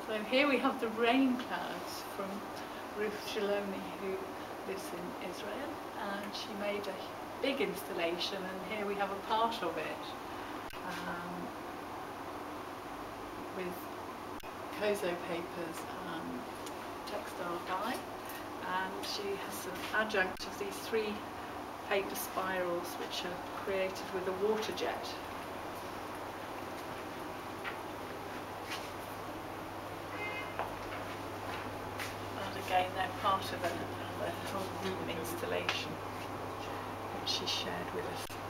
So here we have the rain clouds from Ruth Shomroni, who lives in Israel, and she made a big installation, and here we have a part of it with kozo papers and textile dye, and she has an adjunct of these 3 paper spirals which are created with a water jet. Again, they're part of a whole room installation which she shared with us.